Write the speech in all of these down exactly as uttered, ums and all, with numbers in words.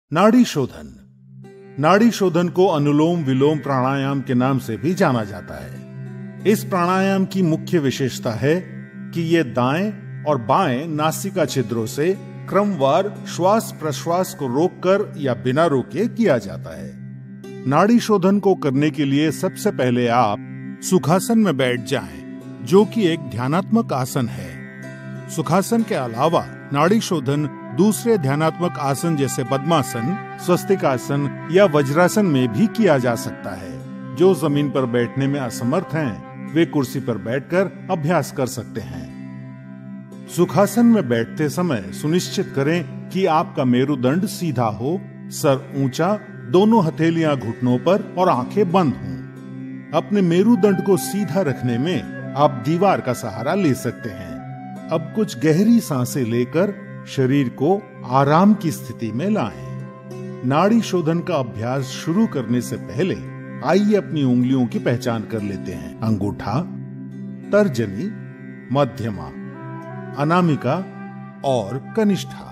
नाड़ी शोधन। नाड़ी शोधन को अनुलोम विलोम प्राणायाम के नाम से भी जाना जाता है। इस प्राणायाम की मुख्य विशेषता है कि यह दाएं और बाएं नासिका छिद्रों से क्रमवार श्वास प्रश्वास को रोककर या बिना रोके किया जाता है। नाड़ी शोधन को करने के लिए सबसे पहले आप सुखासन में बैठ जाएं, जो कि एक ध्यानात्मक आसन है। सुखासन के अलावा नाड़ी शोधन दूसरे ध्यानात्मक आसन जैसे पद्मासन, स्वस्तिकासन या वज्रासन में भी किया जा सकता है। जो जमीन पर बैठने में असमर्थ हैं, वे कुर्सी पर बैठकर अभ्यास कर सकते हैं। सुखासन में बैठते समय सुनिश्चित करें कि आपका मेरुदंड सीधा हो, सर ऊंचा, दोनों हथेलियां घुटनों पर और आंखें बंद हों। अपने मेरुदंड को सीधा रखने में आप दीवार का सहारा ले सकते हैं। अब कुछ गहरी सांसें लेकर शरीर को आराम की स्थिति में लाएं। नाड़ी शोधन का अभ्यास शुरू करने से पहले आइए अपनी उंगलियों की पहचान कर लेते हैं। अंगूठा, तर्जनी, मध्यमा, अनामिका और कनिष्ठा।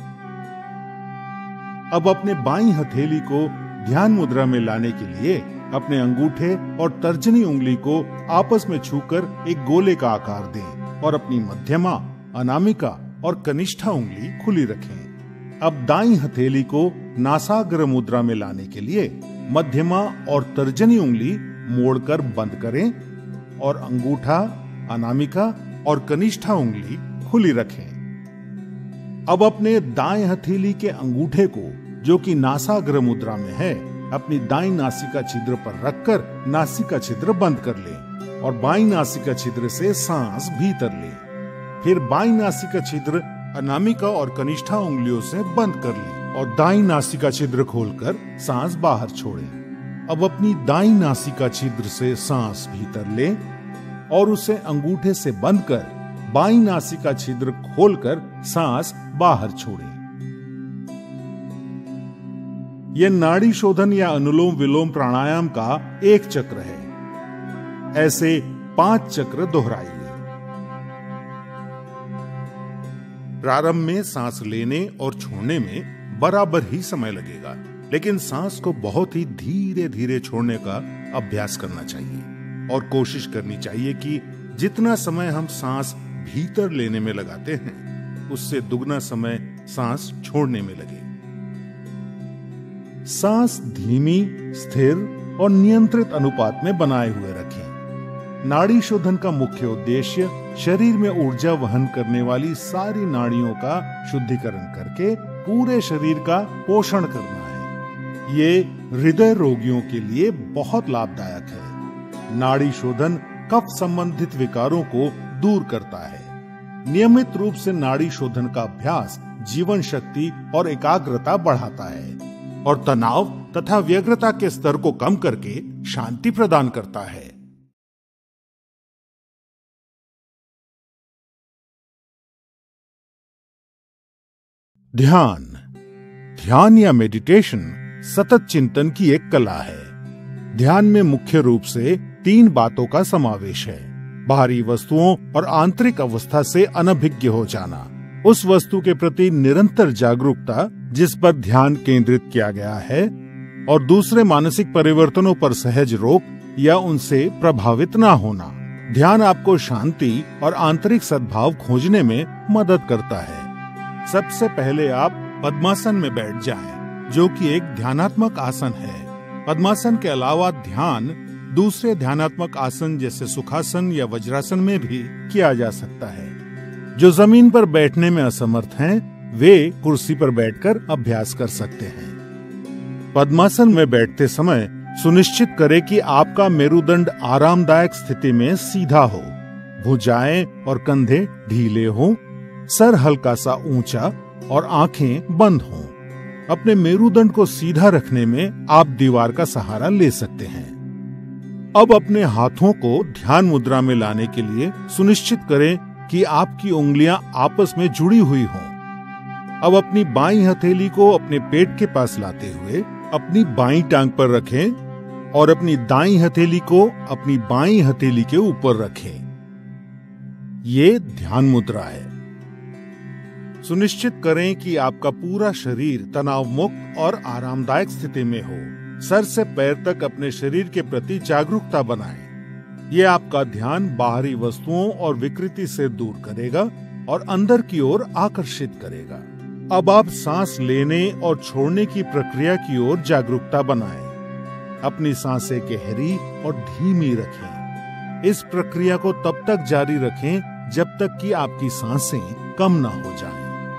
अब अपने बाईं हथेली को ध्यान मुद्रा में लाने के लिए अपने अंगूठे और तर्जनी उंगली को आपस में छूकर एक गोले का आकार दें और अपनी मध्यमा, अनामिका और कनिष्ठा उंगली खुली रखें। अब दाईं हथेली को नासाग्र मुद्रा में लाने के लिए मध्यमा और तर्जनी उंगली मोड़कर बंद करें और अंगूठा, अनामिका और कनिष्ठा उंगली खुली रखें। अब अपने दाएं हथेली के अंगूठे को, जो कि नासाग्र मुद्रा में है, अपनी दाईं नासिका छिद्र पर रखकर नासिका छिद्र बंद कर लें और बाईं नासिका छिद्र से सांस भीतर लें। फिर बाईं नासिका छिद्र अनामिका और कनिष्ठा उंगलियों से बंद कर लें और दाईं नासिका छिद्र खोलकर सांस बाहर छोड़ें। अब अपनी दाईं नासिका छिद्र से सांस भीतर लें और उसे अंगूठे से बंद कर बाईं नासिका छिद्र खोलकर सांस बाहर छोड़ें। यह नाड़ी शोधन या अनुलोम विलोम प्राणायाम का एक चक्र है। ऐसे पांच चक्र दोहराइए। प्रारंभ में सांस लेने और छोड़ने में बराबर ही समय लगेगा, लेकिन सांस को बहुत ही धीरे धीरे छोड़ने का अभ्यास करना चाहिए और कोशिश करनी चाहिए कि जितना समय हम सांस भीतर लेने में लगाते हैं, उससे दुगना समय सांस छोड़ने में लगे। सांस धीमी, स्थिर और नियंत्रित अनुपात में बनाए हुए रखें। नाड़ी शोधन का मुख्य उद्देश्य शरीर में ऊर्जा वहन करने वाली सारी नाड़ियों का शुद्धिकरण करके पूरे शरीर का पोषण करना है। ये हृदय रोगियों के लिए बहुत लाभदायक है। नाड़ी शोधन कफ संबंधित विकारों को दूर करता है। नियमित रूप से नाड़ी शोधन का अभ्यास जीवन शक्ति और एकाग्रता बढ़ाता है और तनाव तथा व्यग्रता के स्तर को कम करके शांति प्रदान करता है। ध्यान। ध्यान या मेडिटेशन सतत चिंतन की एक कला है। ध्यान में मुख्य रूप से तीन बातों का समावेश है। बाहरी वस्तुओं और आंतरिक अवस्था से अनभिज्ञ हो जाना, उस वस्तु के प्रति निरंतर जागरूकता जिस पर ध्यान केंद्रित किया गया है, और दूसरे मानसिक परिवर्तनों पर सहज रोक या उनसे प्रभावित ना होना। ध्यान आपको शांति और आंतरिक सद्भाव खोजने में मदद करता है। सबसे पहले आप पद्मासन में बैठ जाएं, जो कि एक ध्यानात्मक आसन है। पद्मासन के अलावा ध्यान दूसरे ध्यानात्मक आसन जैसे सुखासन या वज्रासन में भी किया जा सकता है। जो जमीन पर बैठने में असमर्थ हैं, वे कुर्सी पर बैठकर अभ्यास कर सकते हैं। पद्मासन में बैठते समय सुनिश्चित करें कि आपका मेरुदंड आरामदायक स्थिति में सीधा हो, भुजाएं और कंधे ढीले हों, सर हल्का सा ऊंचा और आंखें बंद हों। अपने मेरुदंड को सीधा रखने में आप दीवार का सहारा ले सकते हैं। अब अपने हाथों को ध्यान मुद्रा में लाने के लिए सुनिश्चित करें कि आपकी उंगलियां आपस में जुड़ी हुई हों। अब अपनी बाईं हथेली को अपने पेट के पास लाते हुए अपनी बाईं टांग पर रखें और अपनी दाईं हथेली को अपनी बाईं हथेली के ऊपर रखें। ये ध्यान मुद्रा है। सुनिश्चित करें कि आपका पूरा शरीर तनाव मुक्त और आरामदायक स्थिति में हो। सर से पैर तक अपने शरीर के प्रति जागरूकता बनाएं। ये आपका ध्यान बाहरी वस्तुओं और विकृति से दूर करेगा और अंदर की ओर आकर्षित करेगा। अब आप सांस लेने और छोड़ने की प्रक्रिया की ओर जागरूकता बनाएं। अपनी सांसें गहरी और धीमी रखें। इस प्रक्रिया को तब तक जारी रखें जब तक कि आपकी सांसें कम ना हो जाएं।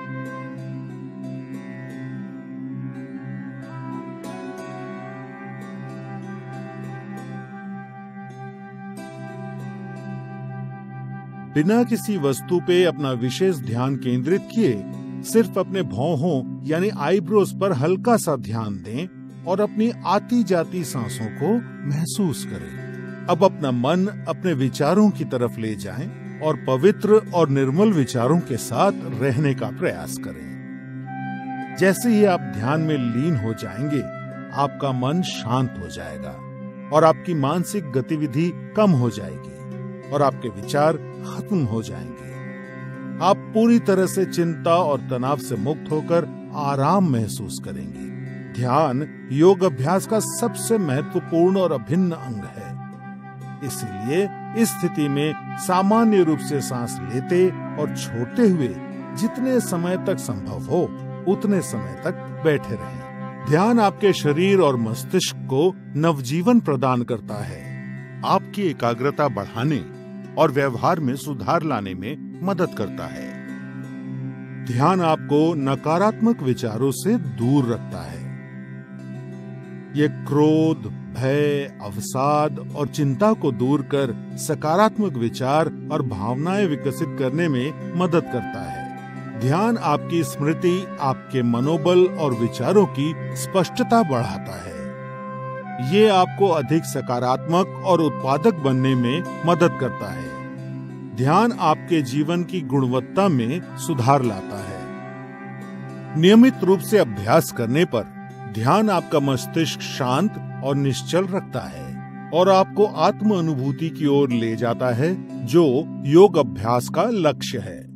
बिना किसी वस्तु पे अपना विशेष ध्यान केंद्रित किए सिर्फ अपने भौहों यानी आईब्रोज पर हल्का सा ध्यान दें और अपनी आती जाती सांसों को महसूस करें। अब अपना मन अपने विचारों की तरफ ले जाएं और पवित्र और निर्मल विचारों के साथ रहने का प्रयास करें। जैसे ही आप ध्यान में लीन हो जाएंगे, आपका मन शांत हो जाएगा और आपकी मानसिक गतिविधि कम हो जाएगी और आपके विचार खत्म हो जाएंगे। आप पूरी तरह से चिंता और तनाव से मुक्त होकर आराम महसूस करेंगे। ध्यान योग अभ्यास का सबसे महत्वपूर्ण और अभिन्न अंग है। इसीलिए इस स्थिति में सामान्य रूप से सांस लेते और छोड़ते हुए जितने समय तक संभव हो उतने समय तक बैठे रहें। ध्यान आपके शरीर और मस्तिष्क को नवजीवन प्रदान करता है, आपकी एकाग्रता बढ़ाने और व्यवहार में सुधार लाने में मदद करता है। ध्यान आपको नकारात्मक विचारों से दूर रखता है। ये क्रोध, भय, अवसाद और चिंता को दूर कर सकारात्मक विचार और भावनाएं विकसित करने में मदद करता है। ध्यान आपकी स्मृति, आपके मनोबल और विचारों की स्पष्टता बढ़ाता है। ये आपको अधिक सकारात्मक और उत्पादक बनने में मदद करता है। ध्यान आपके जीवन की गुणवत्ता में सुधार लाता है। नियमित रूप से अभ्यास करने पर ध्यान आपका मस्तिष्क शांत और निश्चल रखता है और आपको आत्म अनुभूति की ओर ले जाता है, जो योग अभ्यास का लक्ष्य है।